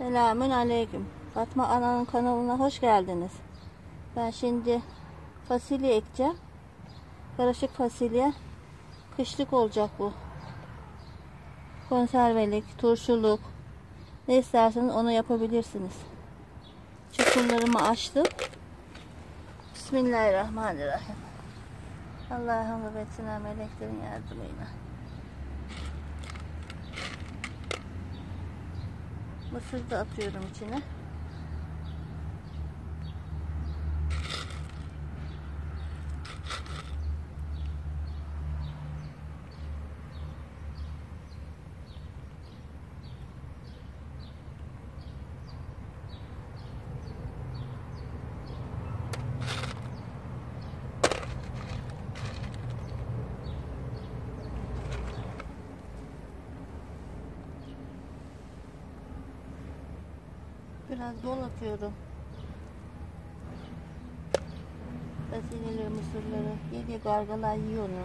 Selamün aleyküm. Fatma Ana'nın kanalına hoş geldiniz. Ben şimdi fasulye ekeceğim. Karışık fasulye. Kışlık olacak bu. Konservelik, turşuluk. Ne isterseniz onu yapabilirsiniz. Çukurlarımı açtım. Bismillahirrahmanirrahim. Allah'ım ve betsine meleklerin yardımıyla. Mısır da atıyorum içine. Biraz bol atıyorum. Fasulyeleri, mısırları. Yedi gargalar yiyor onu.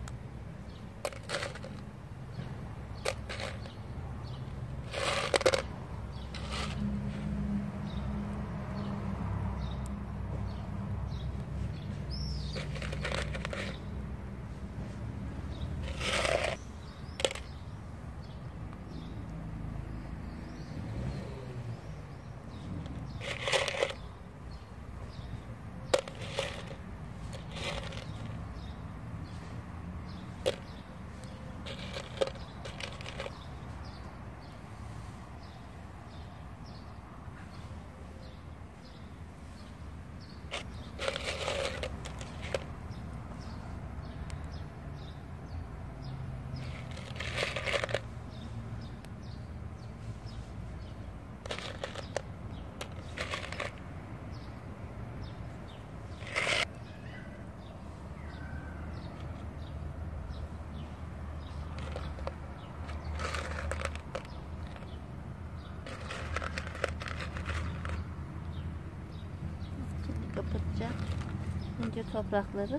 Kapatacağım ince toprakları.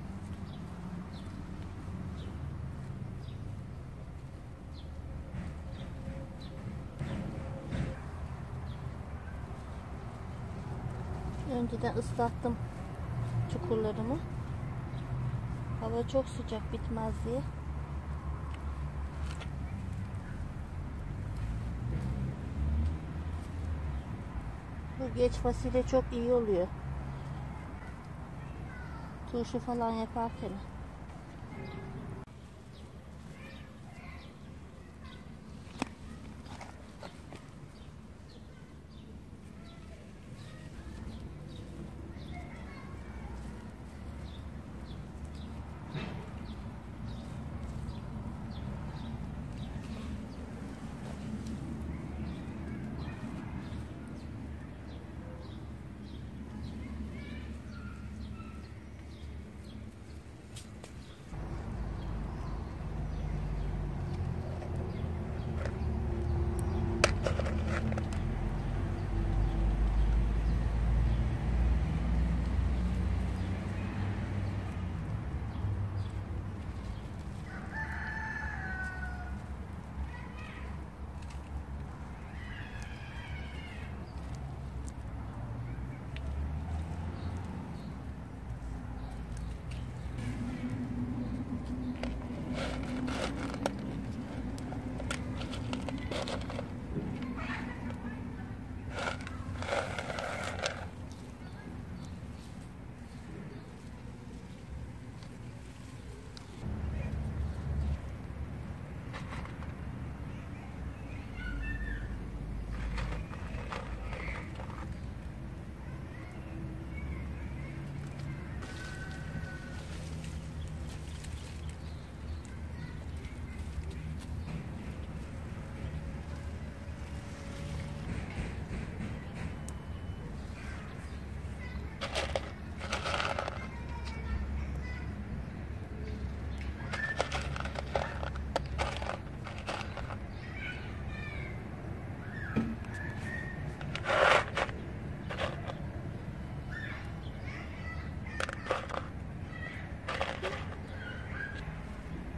Önceden ıslattım çukurlarımı. Hava çok sıcak, bitmez diye. Bu geç fasulye çok iyi oluyor. Turşu falan yaparken.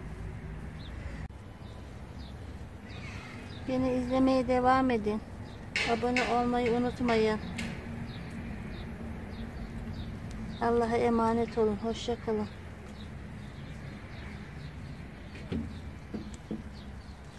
Beni izlemeye devam edin. Abone olmayı unutmayın. Allah'a emanet olun. Hoşça kalın.